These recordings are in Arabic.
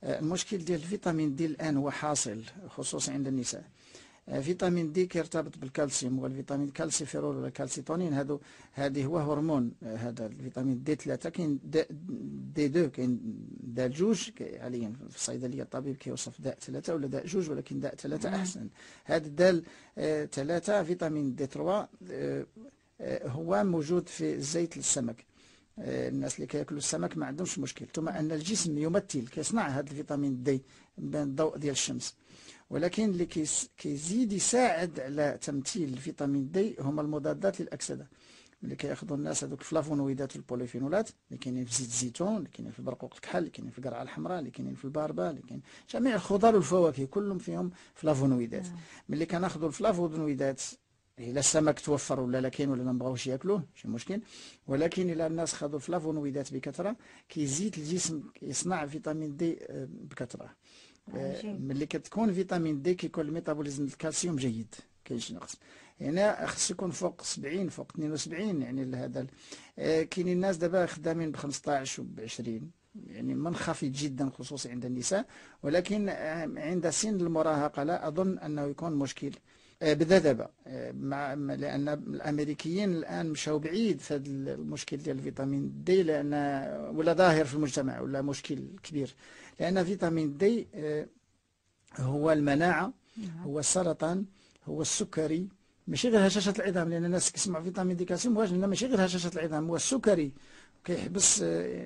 المشكل ديال الفيتامين دي الآن هو حاصل خصوصا عند النساء. فيتامين دي كيرتبط بالكالسيوم، والفيتامين كالسيفيرول ولا كالسيتونين هذه هو هرمون. هذا الفيتامين دي 3 كاين دي 2 كاين داء 2 حاليا في الصيدليه الطبيب كيوصف داء 3 ولا داء 2 ولكن داء 3 احسن. هذا الداء 3 فيتامين دي 3 هو موجود في زيت السمك. الناس اللي كياكلوا السمك ما عندهمش مشكل، ثم ان الجسم يمثل كيصنع هذا الفيتامين دي من الضوء ديال الشمس، ولكن اللي كيزيد يساعد على تمثيل الفيتامين دي هما المضادات للاكسده اللي كياخذوا الناس، هذوك الفلافونويدات والبوليفينولات اللي كاينين في زيت الزيتون، اللي كاينين في البرقوق الكحل، اللي كاينين في القرعه الحمراء، اللي كاينين في الباربه، اللي كاين جميع الخضار والفواكه كلهم فيهم فلافونويدات. ملي كناخذوا الفلافونويدات إلا السمك توفر ولا لا كاين ولا ما بغاوش ياكلوه ماشي مشكل، ولكن إلا الناس خذوا الفلافونويدات بكثرة كيزيد الجسم يصنع فيتامين دي بكثرة. ملي كتكون فيتامين دي كيكون الميتابوليزم الكالسيوم جيد، كاينش نقص. هنا خص يكون فوق 70 فوق 72 يعني هذا. كاينين الناس دابا خدامين ب 15 وب 20 يعني منخفض جدا خصوصا عند النساء، ولكن عند سن المراهقة لا أظن أنه يكون مشكل بدا دابا لان الامريكيين الان مشاو بعيد في هذا المشكل ديال الفيتامين دي، لان ولا ظاهر في المجتمع ولا مشكل كبير، لان فيتامين دي هو المناعه، هو السرطان، هو السكري، ماشي غير هشاشه العظام، لان الناس كيسمعوا فيتامين دي كالسيوم واش ماشي غير هشاشه العظام، هو السكري كيحبس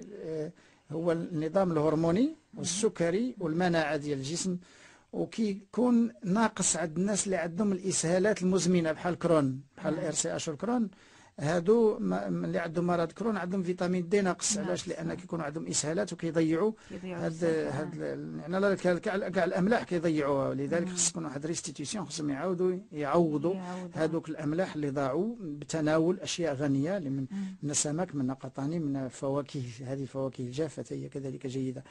هو النظام الهرموني والسكري والمناعه ديال الجسم، وكيكون ناقص عند الناس اللي عندهم الاسهالات المزمنه بحال كرون، بحال الار سي اش والكرون. هادو اللي عندهم مرض كرون عندهم فيتامين دي ناقص. علاش؟ لان كيكونوا عندهم اسهالات وكيضيعوا هاد يعني كاع الاملاح كيضيعوها، ولذلك خص يكون واحد ريستيتيسيون، خصهم يعوضوا هادوك الاملاح اللي ضاعوا بتناول اشياء غنيه من السمك، من قطاني، من فواكه. هذه الفواكه الجافه هي كذلك جيده.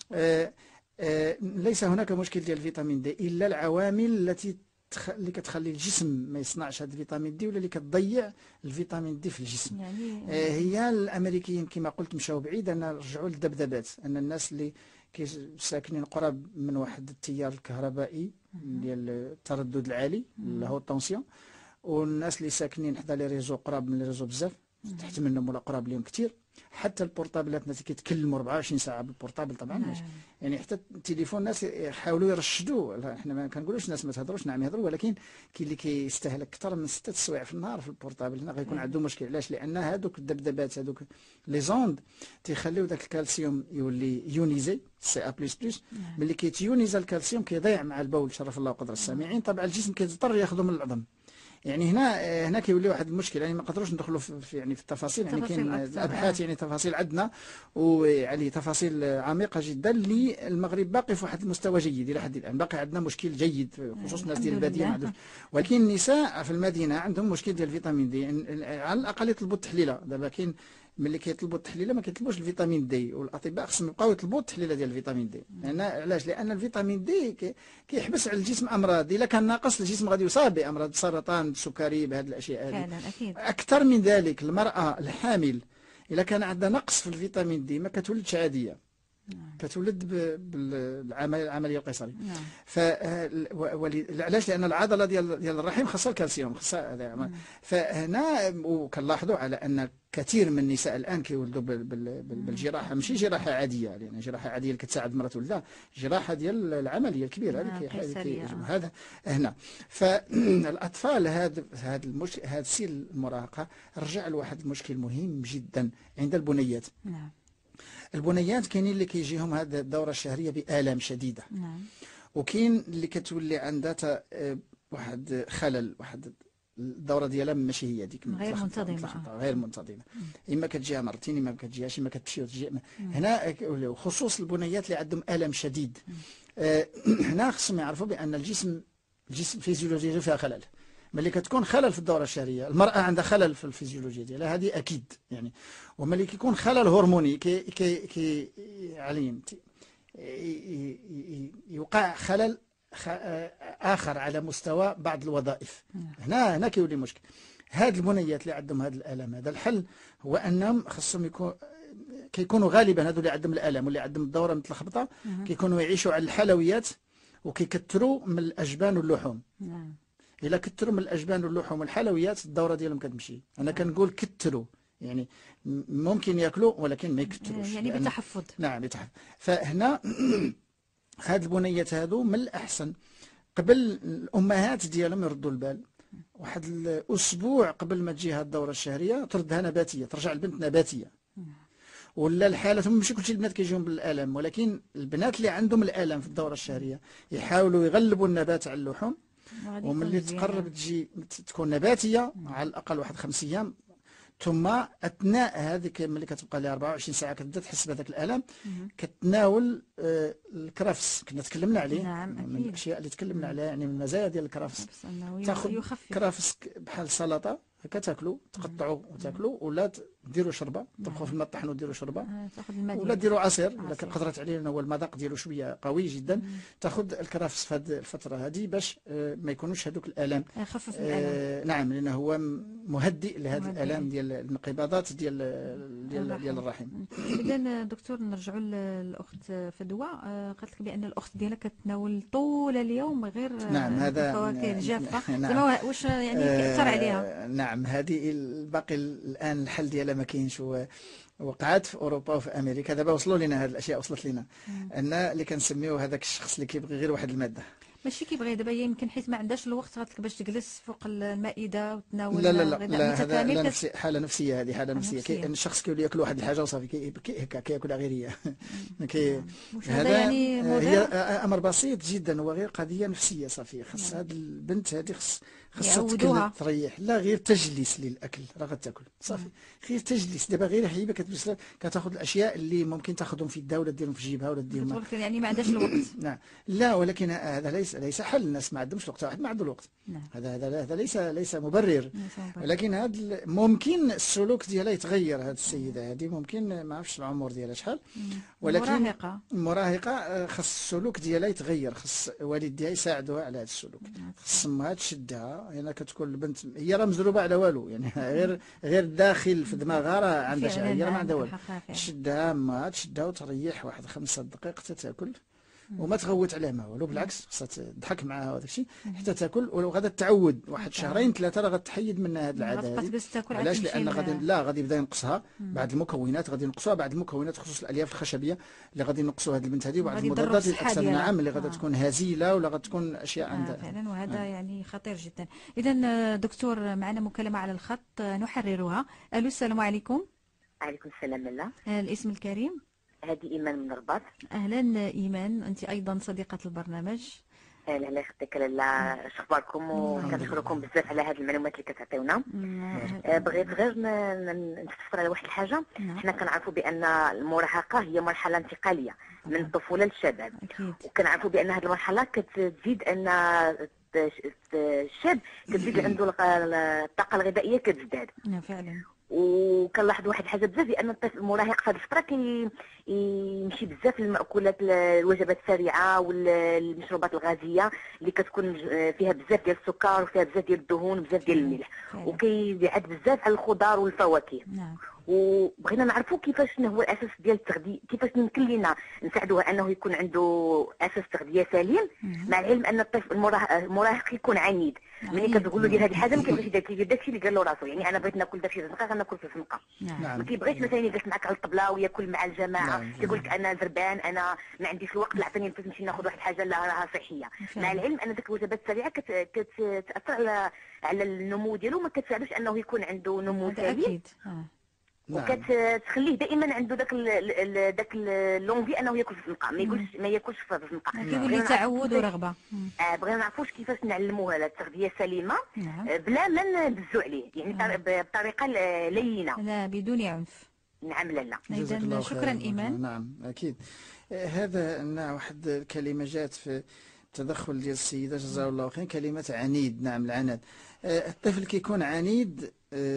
ليس هناك مشكل ديال الفيتامين دي الا العوامل اللي كتخلي الجسم ما يصنعش هذا الفيتامين دي، ولا اللي كتضيع الفيتامين دي في الجسم. هي الامريكيين كما قلت مشاو بعيد، ان رجعوا للذبذبات، ان الناس اللي ساكنين قرب من واحد التيار الكهربائي ديال التردد العالي اللي هو الطونسيون، والناس اللي ساكنين حدا لي ريزو قراب من لي ريزو بزاف تحت منهم ولا قراب لهم كثير. حتى البورطابلات الناس كيتكلموا 24 ساعه بالبورطابل طبعا يعني حتى التليفون الناس يحاولوا يرشدوا. احنا ما كنقولوش الناس ما تهضروش، نعم يهضروا، ولكن كاين اللي كيستهلك اكثر من 6 سوايع في النهار في البورطابل، هنا غيكون عنده مشكل. علاش؟ لان هذوك الذبذبات، هذوك لي زوند تيخليو داك الكالسيوم يولي يونيزي سي ا بلس بلس. ملي كيتيونيزا الكالسيوم كيضيع مع البول، شرف الله وقدر السامعين. طبعا الجسم كيضطر ياخذه من العظم. يعني هنا كيولي واحد المشكل، يعني ما نقدروش ندخلوا في يعني في التفاصيل، يعني كاين ابحاث يعني تفاصيل عندنا، ويعني تفاصيل عميقه جدا. اللي المغرب باقي في واحد المستوى جيد الى حد الان، باقي عندنا مشكل جيد خصوصا الناس ديال الباديه ما عندوش، ولكن النساء في المدينه عندهم مشكل ديال الفيتامين دي. يعني على الاقل يطلبوا التحليله. دابا كاين ملي كيطلبوا التحليله ما كيطلبوش الفيتامين دي، والاطباء خصهم يبقاو يطلبوا التحليله ديال الفيتامين دي. علاش؟ لان الفيتامين دي كيحبس على الجسم امراض. الا كان ناقص الجسم غادي يصاب بامراض السرطان، السكري، بهذه الاشياء هذه. اكثر من ذلك المراه الحامل الا كان عندها نقص في الفيتامين دي ما كتولدش عاديه، كتولد بالعمليه القيصريه. علاش؟ لان العضله ديال الرحم خاصها الكالسيوم، خاصها. فهنا وكنلاحظوا على ان كثير من النساء الان كيولدوا بالجراحه، ماشي جراحه عاديه، لان جراحه عاديه اللي كتساعد المراه تولدها، جراحه ديال العمليه الكبيره هذا هنا. فالاطفال هذا السن المراهقه رجع لواحد المشكل مهم جدا عند البنيات. البنيات كاينين اللي كيجيهم هذه الدوره الشهريه بآلام شديده، وكاين اللي كتولي عندها واحد خلل، واحد الدوره ديالها ماشي هي ديك، غير منتظمه، اما كتجيها مرتين، اما ما كتجيهاش، اما كتمشي وتجي. هنا خصوص البنيات اللي عندهم الم شديد، هنا خصهم يعرفوا بان الجسم فيزيولوجيا فيها خلل. ملي كتكون خلل في الدوره الشهريه، المراه عندها خلل في الفيزيولوجيا ديالها، هذه اكيد يعني. وملي كيكون خلل هرموني يوقع خلل اخر على مستوى بعض الوظائف. هنا كيولي مشكل. هاد البنيات اللي عندهم هاد الالم، هذا الحل هو انهم خصهم كيكونوا غالبا هذو اللي عندهم الالم واللي عندهم الدوره متلخبطه كيكونوا يعيشوا على الحلويات وكيكثروا من الاجبان واللحوم. الا كثروا من الاجبان واللحوم والحلويات الدوره ديالهم كتمشي. انا كنقول كثروا، يعني ممكن ياكلوا ولكن ما يكثروش، يعني بتحفظ. نعم بتحفظ. فهنا هاد البنيات هادو من الاحسن قبل الامهات ديالهم يردوا البال، واحد الاسبوع قبل ما تجي هاد الدوره الشهريه تردها نباتيه، ترجع البنت نباتيه. ولا الحالة ماشي كلشي البنات كيجيهم بالالم، ولكن البنات اللي عندهم الالم في الدوره الشهريه يحاولوا يغلبوا النبات على اللحوم، وملي تقرب تجي تكون نباتيه على الاقل واحد 5 ايام، ثم اثناء هذيك ملي كتبقى لها 24 ساعه كتبدا تحس بهذاك الالم كتناول الكرفس كنا تكلمنا عليه. نعم من الاشياء اللي تكلمنا عليها، يعني من المزايا ديال الكرفس تاخذ كرفس بحال السلطه هكا تاكلوا، تقطعوا وتاكلوا، ولا ديروا شربه، طبخوا في الماء طحنوا ديروا شربه، ولا ديروا عصير الا كان قدرت عليه لانه هو المذاق ديالو شويه قوي جدا. تاخذ الكرفس في هذه الفتره هذه باش ما يكونوش هذوك الالام، يخفف الالم. نعم، لانه هو مهدئ لهذه الالام ديال الانقباضات ديال الرحم. اذا دكتور نرجعوا للاخت فدوى، قالت لك بان الاخت ديالها كتناول طول اليوم غير نعم هذا الفواكه الجافه. نعم. واش يعني كيأثر عليها؟ نعم هذه الباقي الان الحل ديالها ما كاينش. وقعت في اوروبا وفي امريكا دابا وصلوا لنا هذه الاشياء، وصلت لنا ان اللي كنسميو هذاك الشخص اللي كيبغي غير واحد الماده، ماشي كيبغي دابا، يمكن حيت ما عندهاش الوقت غاتلك باش تجلس فوق المائده وتناول. لا لا لا, لا هذا حاله نفسيه، هذه حاله نفسيه. الشخص كيولي ياكل واحد الحاجه وصافي هكا كياكلها غير هي. هذا يعني هي امر بسيط جدا، هو غير قضيه نفسيه صافي. خاص هذه البنت هذه خاصها تريح، لا غير تجلس للاكل، راه غتاكل صافي، غير تجلس. دابا غير حبيبه كتجلس كتاخذ الاشياء اللي ممكن تاخذهم في يدها ولا ديرهم في جيبها ولا ديرهم، يعني ما عندهاش الوقت. نعم لا، ولكن هذا ليس حل. الناس ما عندهمش الوقت، واحد ما عنده الوقت. هذا ليس مبرر. ولكن هذا ممكن السلوك ديالها يتغير. هذه السيده هذه ممكن ما عرفتش العمر ديالها شحال، ولكن مراهقه خاص السلوك ديالها يتغير، خاص والديها يساعدوها على هذا السلوك، خاص امها تشدها. هنا كتكون البنت هي راه مزروبه على والو، يعني غير داخل في دماغها راه عندها شي، هي راه ما عندها والو. تشدها امها، تشدها وتريح واحد 5 دقائق حتى تاكل، وما تغوت عليها ما والو، بالعكس خاصها تضحك معاها وداك الشيء حتى تاكل. ولو غادا تعود واحد 2 3 راه غتحيد منها هذه العاده هذه. علاش؟ لان غادي يبدا ينقصها بعض المكونات، غادي ينقصوها بعض المكونات خصوصا الالياف الخشبيه اللي غادي ينقصوا هذه البنت هذه، وبعض المضادات الاكسده، نعم، اللي غادا تكون هزيله ولا غتكون اشياء عندها فعلا. وهذا يعني خطير جدا. اذا دكتور معنا مكالمه على الخط نحررها. الو السلام عليكم. وعليكم السلام. لا الاسم الكريم؟ هذه ايمان من الرباط. اهلا ايمان، انت ايضا صديقه البرنامج. الله يخليك لاله، اخباركم؟ وكنشكركم بزاف على هذه المعلومات اللي كتعطيونا. بغيت غير نستفسر على واحد الحاجه. حنا كنعرفوا بان المراهقه هي مرحله انتقاليه من الطفوله للشباب، وكنعرفوا بان هذه المرحله كتزيد ان الشاب كتزيد عنده الطاقه الغذائيه كتزداد. فعلا. وكنلاحظ واحد الحاجه بزاف، بان الطفل المراهق في هذه الفتره يمشي بزاف للمأكولات، الوجبات السريعه والمشروبات الغازيه اللي كتكون فيها بزاف ديال السكر وفيها بزاف ديال الدهون وبزاف ديال الملح، وكيبعد بزاف على الخضار والفواكه. وبغينا نعرفوا كيفاش شنو هو الاساس ديال التغذيه، كيفاش يمكن لنا نساعدوه انه يكون عنده اساس تغذيه سليم، مع العلم ان الطفل المراهق يكون عنيد. ملي كتقول له دير هذه الحاجه ما كيبغيش يدير داكشي اللي قال له راسو. يعني انا بغيت ناكل داكشي زنقه غناكل في الزنقه، ما كيبغيش مثلا يجلس معك على الطبله وياكل مع الجماعه. كيقول لك انا زربان، انا ما عنديش الوقت، عطيني نفس نمشي ناخذ واحد الحاجه اللي راها صحيه. مع العلم ان ديك الوجبات السريعه كتاثر على النمو ديالو، ما كتساعدوش انه يكون عنده نمو سليم، وكتخليه دائما عنده داك اللونفي انه ياكل في الزنقه، ما ياكلش في الزنقه. كيولي تعود ورغبه. بغينا نعرفوش كيفاش نعلموه على التغذيه السليمه بلا ما ندزوا عليه، يعني بطريقه لينه، لا بدون عنف. نعم. لا اذا شكرا ايمان. نعم اكيد. هذا واحد الكلمه جات في التدخل ديال السيده جزاها الله خير، كلمه عنيد. نعم العناد. الطفل كيكون عنيد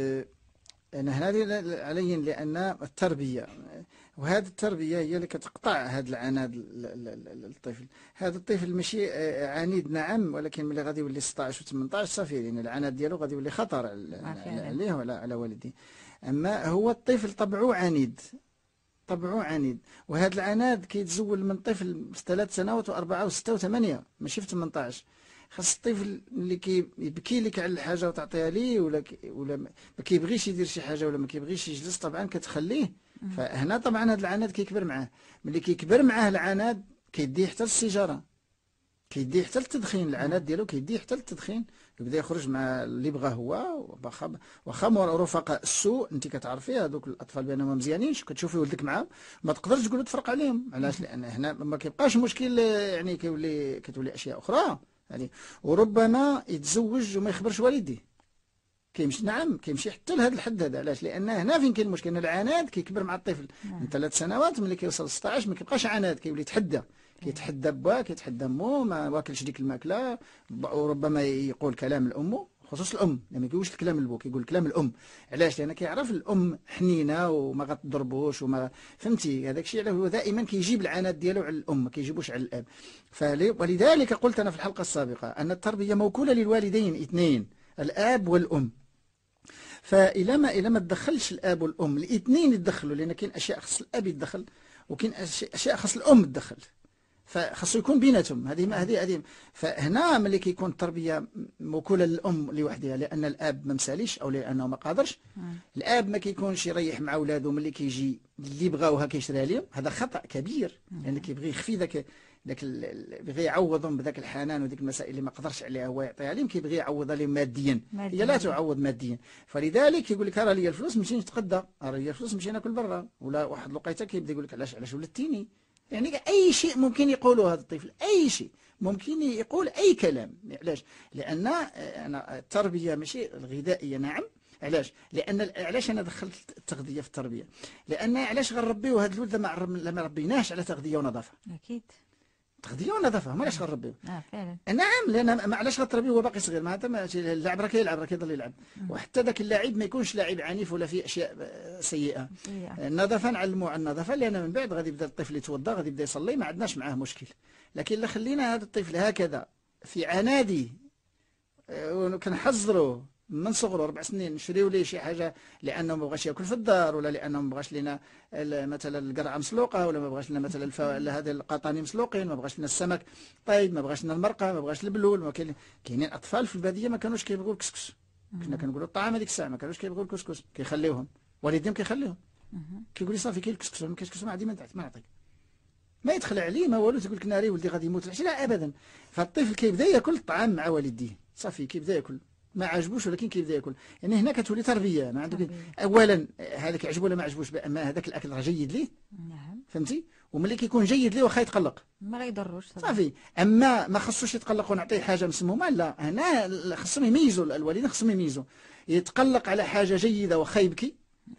هنا عليا لأن التربية، وهذه التربية هي اللي كتقطع هذا العناد الطفل. هذا الطفل ماشي عنيد نعم، ولكن ملي غادي يولي 16 و 18 صافي، لأن العناد ديالو غادي يولي خطر عليه ولا على والديه. أما هو الطفل طبعه عنيد، طبعه عنيد، وهذا العناد كيتزول من طفل في 3 سنوات و4 و6 و8 ماشي في 18. خاص الطفل اللي كيبكي لك على الحاجه وتعطيها ليه، ولا ما كيبغيش يدير شي حاجه ولا ما كيبغيش يجلس، طبعا كتخليه. فهنا طبعا هذا العناد كيكبر معاه. ملي كيكبر معاه العناد كيديه حتى للسيجاره، كيديه حتى للتدخين. العناد ديالو كيديه حتى للتدخين، يبدا يخرج مع اللي بغا هو. واخا رفقاء السوء انت كتعرفي هذوك الاطفال بانهم مزيانين، كتشوفي ولدك معاهم ما تقدرش تقول له تفرق عليهم. علاش؟ لان هنا ما كيبقاش مشكل، يعني كتولي اشياء اخرى يعني. وربما يتزوج وما يخبرش والديه، كيمشي نعم كيمشي حتى لهذا الحد هذا. علاش؟ لان هنا فين كاين المشكل، العناد كيكبر مع الطفل من 3 سنوات. ملي كيوصل 16 ما كيبقاش عناد، كيولي يتحدى، كيتحدى باه، كيتحدى امو، ما واكلش ديك الماكله، وربما يقول كلام الام، خصوص الام، يعني ما كيقولش الكلام البو، كيقول كلام الام. علاش؟ لان كيعرف الام حنينه وما غتضربوش وما فهمتي. هذاك الشيء هو دائما كيجيب العناد ديالو على الام، ما كيجيبوش على الاب. ولذلك قلت انا في الحلقه السابقه ان التربيه موكوله للوالدين اثنين، الاب والام. فإلا ما تدخلش الاب والام، الاثنين يتدخلوا، لان كاين اشياء خص الاب يتدخل وكاين اشياء خص الام تدخل، فخصو يكون بيناتهم. هذه فهنا ملي كيكون التربيه موكوله للام لوحدها لان الاب ما مساليش او لانه ما قادرش، الاب ما كيكونش يريح مع ولادو ملي كيجي اللي بغاوها كيشريها لهم. هذا خطا كبير، لان كيبغي يخفي ذاك بغي يعوضهم بذاك الحنان وديك المسائل اللي ما قدرش عليها هو يعطيها لهم، كيبغي يعوضها لهم ماديا. هي لا تعوض ماديا. فلذلك يقول لك راه لي الفلوس نمشي نتغدى، راه لي الفلوس نمشي ناكل برا، ولا واحد الوقيته كيبدا يقول لك علاش ولدتيني. يعني اي شيء ممكن يقوله هذا الطفل، اي شيء ممكن يقول اي كلام. علاش؟ لان انا التربيه ماشي الغذائيه. نعم. علاش؟ لان علاش انا دخلت التغذيه في التربيه؟ لان علاش غنربيو هذا الولد لما ربيناش على تغذيه ونظافه؟ اكيد تغذيه ونظافه، علاش غنربيو؟ فعلا. نعم. لان علاش غتربيه وهو باقي صغير؟ معناتها اللاعب راه كيلعب، راه كيضل يلعب. وحتى ذاك اللاعب ما يكونش لاعب عنيف ولا فيه اشياء سيئه. النظافه نعلموا على النظافه، لان من بعد غادي يبدا الطفل يتوضا، غادي يبدا يصلي، ما عندناش معاه مشكل. لكن الا خلينا هذا الطفل هكذا في عنادي وكنحذروه من صغره 4 سنين، نشريو ليه شي حاجه لانه ما بغاش ياكل في الدار، ولا لانه ما بغاش لنا مثلا القرعه مسلوقه، ولا ما بغاش لنا مثلا هذا القطاني مسلوقين، ما بغاش لنا السمك طيب، ما بغاش لنا المرقه، ما بغاش البلول. ما كاينين اطفال في الباديه ما كانوش كيبغيو الكسكس، كنا كنقولوا الطعام هذيك الساعه ما كانوش كيبغيو الكسكس، كيخليوهم والديهم كيخليوهم، كيقول لي صافي كاين الكسكس، ما كاينش الكسكس ما عندي ما نعطيك، ما يدخل عليه ما والو، تقول لك ناري ولدي غادي يموت العشاء، لا ابدا. فالطفل كيبدا ياكل الطعام مع والديه، صافي كيبدا ياكل، ما عجبوش ولكن كيبدا ياكل. يعني هنا كتولي تربيه، ما عندك اولا هذاك عجبو ولا ما عجبوش، اما هذاك الاكل راه جيد ليه. نعم. فهمتي؟ وملي كيكون جيد ليه واخا يتقلق ما غيضروش صافي. اما ما خصوش يتقلق ونعطيه حاجه مسمومه، لا. هنا خصهم يميزوا، الوالدين خصهم يميزوا، يتقلق على حاجه جيده واخا يبكي،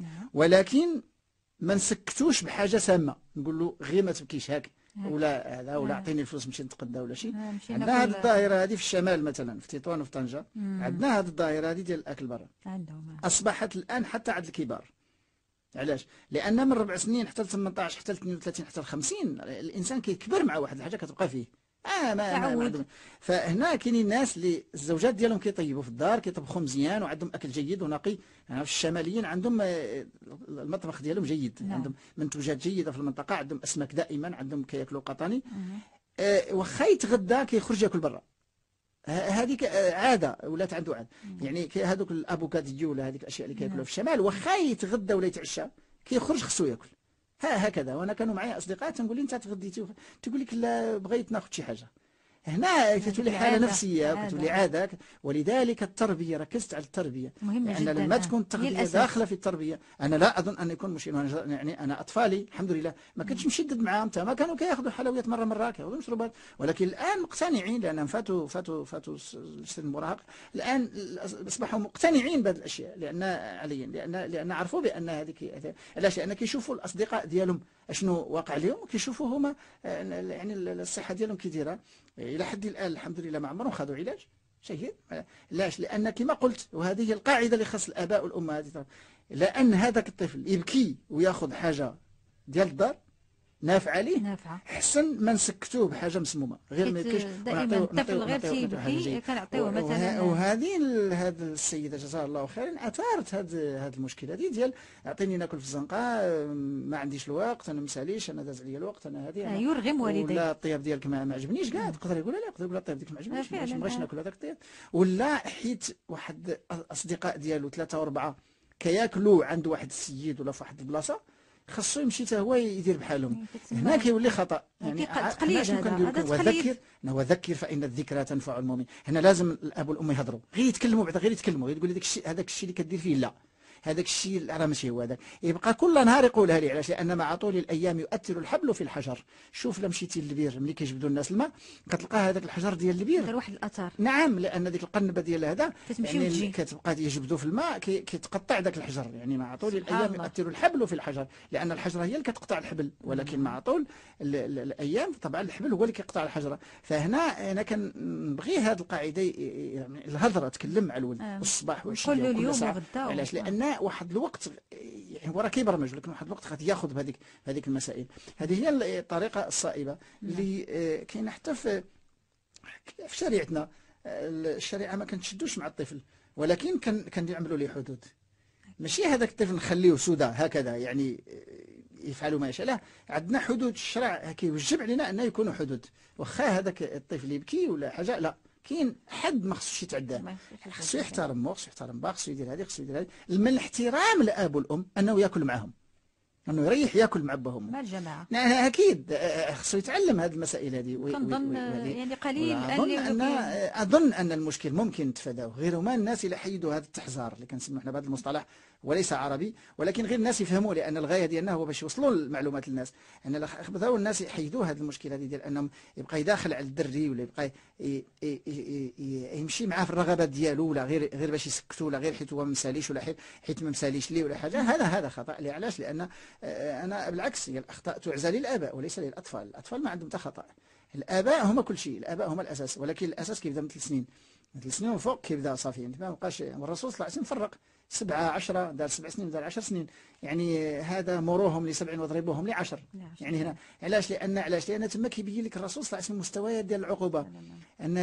ولكن ما نسكتوش بحاجه سامه، نقول له غير ما تبكيش هاك، ولا هذا، ولا اعطيني الفلوس نمشي نتقدى ولا شيء. عندنا هذه الظاهره هذه في الشمال مثلا في تطوان وفي طنجه، عندنا هذه الظاهره هذه ديال الاكل برا، اصبحت الان حتى عند الكبار. علاش؟ لان من 4 سنين حتى ل 18 حتى ل 32 حتى ل 50 الانسان كيكبر مع واحد الحاجه كتبقى فيه. ما فهنا كاينين ناس اللي الزوجات ديالهم كيطيبوا في الدار، كيطبخوا مزيان وعندهم اكل جيد ونقي. يعني في الشماليين عندهم المطبخ ديالهم جيد، عندهم منتوجات جيده في المنطقه، عندهم اسماك دائما، عندهم كياكلوا قطاني. واخا يتغدى كيخرج ياكل برا، هذيك عاده ولات عنده عاده. يعني هذوك الافوكاديو ولا هذيك الاشياء اللي كياكلوها في الشمال، واخا يتغدى ولا يتعشى كيخرج خصو ياكل هكذا. وانا كانوا معايا اصدقاء تنقول لي انت تغديتي، تقول لك لا بغيت ناخذ شي حاجه. هنا تتولي حاله نفسيه وتولي عاده. ولذلك التربيه، ركزت على التربيه، يعني لما تكون التغذيه داخله في التربيه. انا لا اظن ان يكون مشكل. يعني انا اطفالي الحمد لله ما كنتش مشدد معاهم، ما كانوا كياخذوا حلويات مره كياخذوا مشروبات، ولكن الان مقتنعين لانهم فاتوا سن المراهقه، الان اصبحوا مقتنعين بهذه الاشياء، لان عرفوا بان هذيك. علاش؟ لان كيشوفوا الاصدقاء ديالهم اشنو واقع لهم، وكيشوفوا هما يعني الصحه ديالهم كي دايره. الى حد الان الحمد لله ما عمرهم خذوا علاج جيد. علاش؟ لان كما قلت، وهذه القاعده اللي خاص الاباء والامهات، لان هذاك الطفل يبكي وياخذ حاجه ديال الدار نافعه ليه نافعه. حسن ما نسكتوه بحاجه مسمومه غير ما يبكيش. دائما الطفل غير تيبكي كنعطيوه مثلا. وهذه هذه السيده جزاها الله خيرا اثارت هذه المشكله ديال اعطيني ناكل في الزنقه، ما عنديش الوقت، انا مساليش، انا داز عليا الوقت، انا هذه يرغم والديه. ولا الطياب ديالك ما عجبنيش كاع، تقدر يقول لا، يقدر يقول الطياب ديالك ما عجبنيش، ما بغيتش ناكل هذاك الطياب. ولا حيت واحد اصدقاء ديالو 3 و4 كياكلوا عند واحد السيد ولا في واحد البلاصه، خاصو يمشي حتى هو يدير بحالهم. هنا كيولي خطا. يعني تقليد هذا وذكر وذكر فان الذكرى تنفع المؤمن. هنا لازم الاب والام يهضروا، غير يتكلموا بعدا، غير يتكلموا، غير تقول لي هذاك الشيء اللي كدير فيه لا، هذاك الشيء راه ماشي هو هذاك. يبقى كل نهار يقولها لي. علاش؟ لان مع طول الايام يؤثر الحبل في الحجر. شوف لما مشيتي للبير ملي كيجبدوا الناس الماء كتلقى هذاك الحجر ديال البير دار واحد الاثار. نعم، لان ديك القنبه ديال هذا يعني كتبقى يجبدوا في الماء كيتقطع ذاك الحجر. يعني مع طول الايام يؤثر الحبل في الحجر، لان الحجره هي اللي كتقطع الحبل، ولكن مع طول الايام طبعا الحبل هو اللي كيقطع الحجره. فهنا انا كنبغي هذه القاعده، يعني الهضره تكلم مع الولد الصباح والعشيه كل وكل يوم ساعه. وغدا. علاش؟ لان واحد الوقت يعني هو راه كيبرمج، لكن واحد الوقت غادي ياخذ بهذيك المسائل. هذه هي الطريقه الصائبه اللي كاينه حتى في شريعتنا. الشريعه ما كنتشدوش مع الطفل، ولكن كنعملوا له حدود. ماشي هذاك الطفل نخليه سودا هكذا يعني يفعلوا ما يشاء، لا، عندنا حدود. الشرع كيوجب علينا ان يكونوا حدود. واخا هذاك الطفل يبكي ولا حاجه، لا، كاين حد ما خصوش يتعداه. خصو يحترم مو، خصو يحترم با، خصو يدير هذه، خصو يدير هذه. من الاحترام الاب والام انه ياكل معهم، انه يريح ياكل مع باهم مع الجماعه. اكيد خصو يتعلم هذه المسائل هذه. كنظن يعني قليل اظن ان المشكل ممكن نتفاداوه. غير ما الناس الى حيدوا هذا التحذار اللي كنسموا حنا بهذا المصطلح، وليس عربي، ولكن غير الناس يفهموا، لان الغايه ديالنا هو باش يوصلوا المعلومات للناس. ان بداو الناس يحيدوا هذه المشكله هذه ديال انهم يبقى يداخل على الدري ولا يبقى يمشي معاه في الرغبات ديالو، ولا غير باش يسكتوا، ولا غير حيت هو ما مساليش، ولا حيت ما مساليش ليه ولا حاجه. هذا خطا. علاش؟ لان انا بالعكس، هي الاخطاء تعزى للاباء وليس للاطفال. الاطفال ما عندهم حتى خطا. الاباء هما كل شيء، الاباء هما الاساس، ولكن الاساس كيبدا من 3 سنين. 3 سنين وفوق كيبدا صافي. يعني ما بقاش. والرسول صلى الله عليه وسلم فرق 7 10، دار 7 سنين دار 10 سنين. يعني هذا مروهم ل7 واضربوهم ل10. يعني هنا علاش؟ لان تما كيبين لك الرسول صلى الله عليه وسلم مستويات ديال العقوبه. ان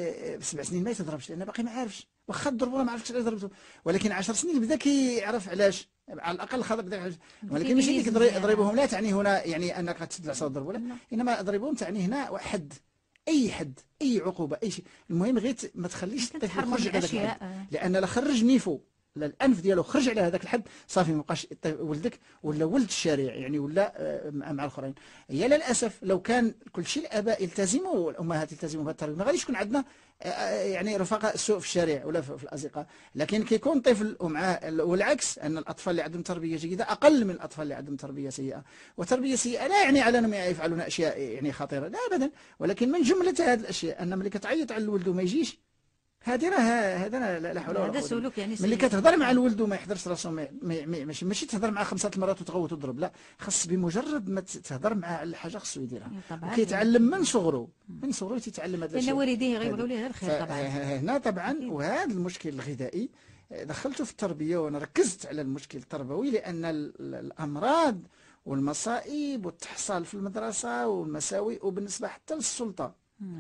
7 سنين ما يتضربش لان باقي ما عارفش، واخا ضربوه ما عرفتش علاش ضربته، ولكن 10 سنين بدا كيعرف علاش. على الاقل خاطر بدا. ولكن ماشي ديك ضربوهم لا تعني هنا يعني انك غتسد العصا وتضربوا، لا، انما ضربوهم تعني هنا حد، اي حد، اي عقوبه، اي شيء. المهم غير ما تخليش الطفل يخرج على هذاك الحد، لان لا خرج نيفو لا الانف ديالو خرج على هذاك الحد صافي ما بقاش ولدك ولا ولد الشارع يعني، ولا مع الاخرين. هي للاسف لو كان كل شيء الاباء يلتزموا والامهات يلتزموا بهذا التربيه ما غاديش يكون عندنا يعني رفقاء السوء في الشارع ولا في الاصدقاء. لكن كيكون طفل ومعاه، والعكس، ان الاطفال اللي عندهم تربيه جيده اقل من الاطفال اللي عندهم تربيه سيئه. وتربيه سيئه لا يعني على انهم يفعلون اشياء يعني خطيره، لا ابدا، ولكن من جمله هذه الاشياء ان ملي كتعيط على الولد وما يجيش، هذه راه هذا لا حول ولا قوه. هذا سلوك يعني ملي كتهضر مع الولد وما يحضرش راسو، ماشي تهضر معاه 5 مرات وتغوت وتضرب، لا، خاص بمجرد ما تهضر معاه على الحاجه خصو يديرها. وكيتعلم من صغره، تيتعلم هذا الشيء، لان والديه غيبغيو ليه الخير طبعا. هنا طبعا. وهذا المشكل الغذائي دخلته في التربيه، وانا ركزت على المشكل التربوي، لان الامراض والمصائب والتحصال في المدرسه والمساوئ، وبالنسبه حتى للسلطه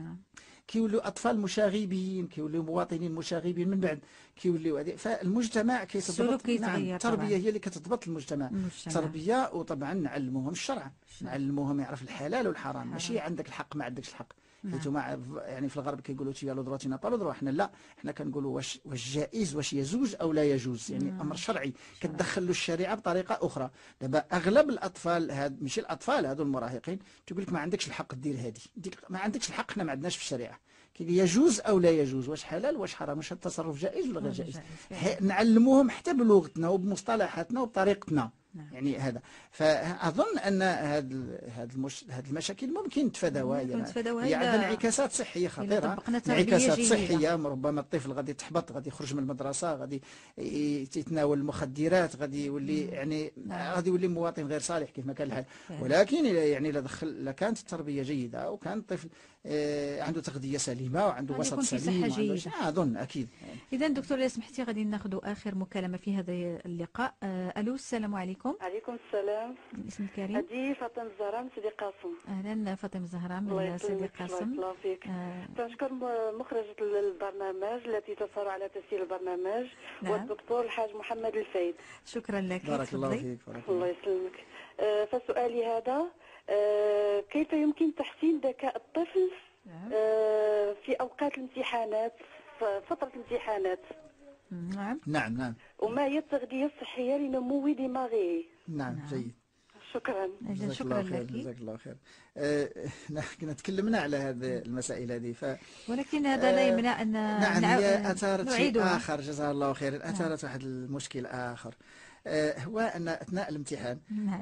كيولوا اطفال مشاغبين، كيولوا مواطنين مشاغبين، من بعد كيولوا هذه. فالمجتمع كيتضبط. نعم، التربيه هي اللي كتضبط المجتمع. التربيه، وطبعا نعلموهم الشرع، نعلموهم يعرف الحلال والحرام. ماشي عندك الحق ما عندكش الحق. حيت هما يعني في الغرب كيقولوا تي لو دروتي با لو دروا، حنا لا، حنا كنقولوا واش جائز، واش يجوز او لا يجوز، يعني امر شرعي كتدخل له الشريعه بطريقه اخرى. دابا اغلب الاطفال ماشي الاطفال هادو المراهقين تقول لك ما عندكش الحق دير هذه، ما عندكش الحق، حنا ما عندناش في الشريعه. يجوز او لا يجوز، واش حلال واش حرام، واش التصرف جائز ولا غير جائز. نعلموهم حتى بلغتنا وبمصطلحاتنا وبطريقتنا. يعني هذا. فاظن ان هذه المشاكل ممكن نتفاداوها. هي عندها انعكاسات صحيه خطيره، انعكاسات صحيه. ربما الطفل غادي تحبط، غادي يخرج من المدرسه، غادي يتناول المخدرات، غادي يولي يعني غادي يولي مواطن غير صالح كيف ما كان الحال. ولكن يعني الا كانت التربيه جيده، وكان الطفل عنده تغذيه سليمه وعنده وسط سليم، اظن اكيد. اذا دكتور، اذا سمحتي غادي ناخذ اخر مكالمه في هذا اللقاء. الو، السلام عليكم. عليكم. عليكم السلام. الاسم الكريم. هذه فاطمه الزهراء من سيدي قاسم. اهلا فاطمه الزهراء الله من سيدي يسلمك، قاسم. بارك الله فيك. تنشكر مخرجة البرنامج التي تصر على تسجيل البرنامج. نعم. والدكتور الحاج محمد الفايد. شكرا لك. بارك الله تفضلي. فيك. بارك الله. الله يسلمك. فسؤالي هذا، كيف يمكن تحسين ذكاء الطفل في أوقات الامتحانات، فترة الامتحانات؟ نعم. نعم. وما هي التغذية الصحية لنمو دماغه؟ نعم. جيد. شكرا. شكرا لك. جزاك الله خير. كنا تكلمنا على هذه المسائل هذه ولكن هذا لا يمنع ان نعم هي اثارت شيء نعيدها. اخر، جزاها الله خير. اثارت واحد المشكل اخر، هو ان اثناء الامتحان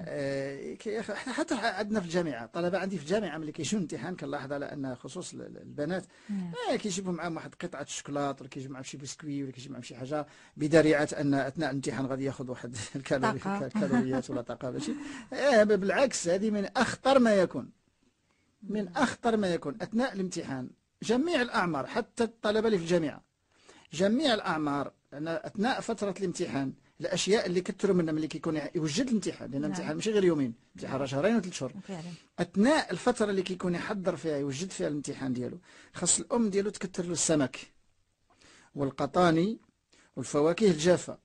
حتى عندنا في الجامعه، الطلبه عندي في الجامعه ملي كيجيو الامتحان كنلاحظ على ان خصوص البنات كيجيبوا معاهم واحد قطعه الشوكولاط، ولا كيجيب معاهم شي بسكوي، ولا كيجيب معاهم شي حاجه بدريعه ان اثناء الامتحان غادي ياخذ واحد الكالوريات ولا طاقه ولا شيء. بالعكس، هذه من اخطر ما يكون، من اخطر ما يكون اثناء الامتحان. جميع الاعمار، حتى الطلبه اللي في الجامعه، جميع الاعمار، اثناء فتره الامتحان الاشياء اللي كثروا منها ملي كيكون يوجد الامتحان، لان الامتحان ماشي غير يومين، الامتحان راه شهرين وثلاث شهور. اثناء الفتره اللي كيكون يحضر فيها، يوجد فيها الامتحان ديالو، خاص الام ديالو تكثر له السمك والقطاني والفواكه الجافه،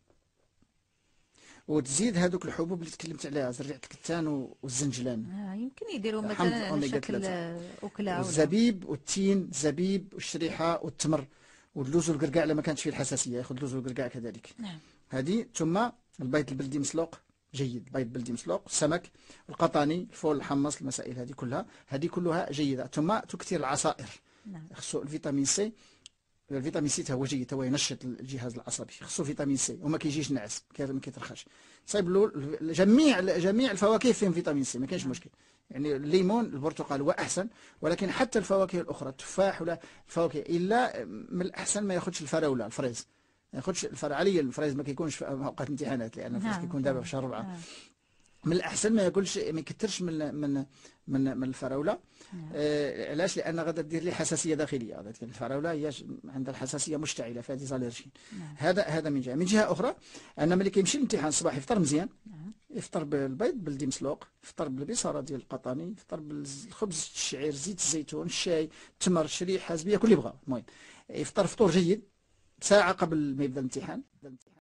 وتزيد هذوك الحبوب اللي تكلمت عليها، زريعه الكتان والزنجلان. يمكن يديروا مثلا على شكل اكله، والزبيب والتين، الزبيب والشريحه والتمر واللوز والقرقاع، لما كانت فيه الحساسيه ياخذ اللوز والقرقاع كذلك. نعم. هذه، ثم البيض البلدي مسلوق جيد، البيض البلدي مسلوق، السمك، القطاني، الفول الحمص، المسائل هذه كلها جيده. ثم تكثير العصائر. نعم. خصو الفيتامين سي، الفيتامين سي هو جيد، هو ينشط الجهاز العصبي، خصو فيتامين سي وما كيجيش نعس، ما كيترخاش. صايب جميع الفواكه فيهم فيتامين سي، ما كاينش مشكل. يعني الليمون، البرتقال هو احسن، ولكن حتى الفواكه الاخرى، التفاح ولا الفواكه، الا من الاحسن ما ياخذش الفراوله، الفريز ما ياخذش عليا الفريز، ما كيكونش في اوقات الامتحانات، لان الفريز كيكون دابا في شهر 4. من الاحسن ما ياكلش، ما يكثرش من الفراوله. علاش؟ لان غادا دير لي حساسيه داخليه. الفراوله هي عندها الحساسيه مشتعله، فيها ديزاليرجين. هذا من جهه اخرى، ان ملي كيمشي الامتحان الصباح يفطر مزيان، يفطر بالبيض بلدي مسلوق، يفطر بالبصاره ديال القطاني، يفطر بالخبز الشعير، زيت الزيتون، الشاي، التمر، الشريحه، الزبيه، كل اللي بغا. المهم يفطر فطور جيد ساعه قبل ما يبدا الامتحان.